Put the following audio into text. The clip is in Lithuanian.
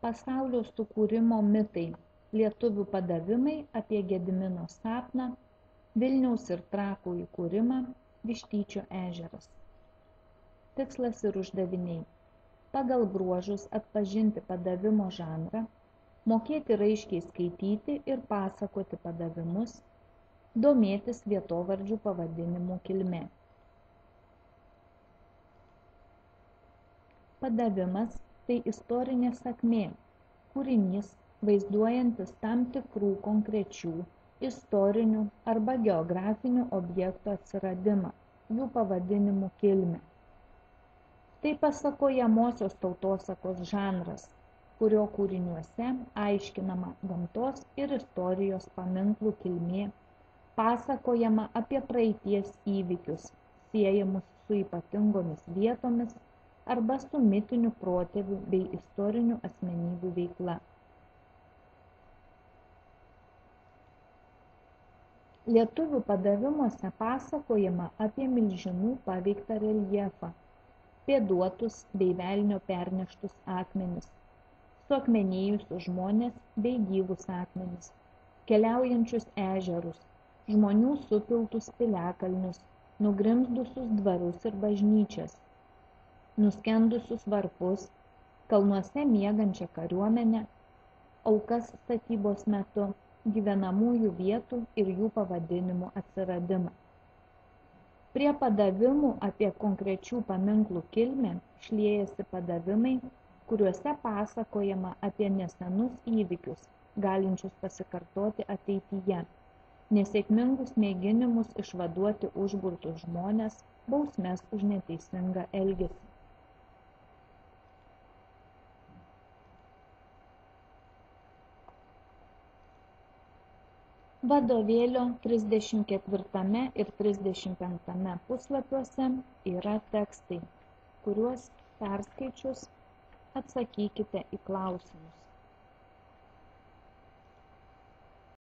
Pasaulio sukūrimo mitai. Lietuvių padavimai apie Gedimino sapną, Vilniaus ir Trakų įkūrimą, Vištyčio ežeras. Tikslas ir uždaviniai. Pagal bruožus atpažinti padavimo žanrą, mokėti raiškiai skaityti ir pasakoti padavimus, domėtis vietovardžių pavadinimų kilme. Padavimas tai istorinė sakmė, kūrinys vaizduojantis tam tikrų konkrečių istorinių arba geografinių objektų atsiradimą, jų pavadinimų kilmę. Tai pasakojamosios tautosakos žanras, kurio kūriniuose aiškinama gamtos ir istorijos paminklų kilmė, pasakojama apie praeities įvykius, siejamus su ypatingomis vietomis arba su mitinių protėvių bei istorinių asmenybių veikla. Lietuvių padavimuose pasakojama apie milžinų paveiktą reljefą, pėduotus bei velnio perneštus akmenis, suakmenėjusius žmones bei gyvus akmenis, keliaujančius ežerus, žmonių supiltus piliakalnius, nugrimzdusius dvarus ir bažnyčias, nuskendusius varpus, kalnuose miegančią kariuomenę, aukas statybos metu, gyvenamųjų vietų ir jų pavadinimų atsiradimą. Prie padavimų apie konkrečių paminklų kilmę šliejasi padavimai, kuriuose pasakojama apie nesenus įvykius, galinčius pasikartoti ateityje, nesėkmingus mėginimus išvaduoti užburtus žmones, bausmes už neteisingą elgesį. Vadovėlio 34 ir 35 puslapiuose yra tekstai, kuriuos perskaičius atsakykite į klausimus.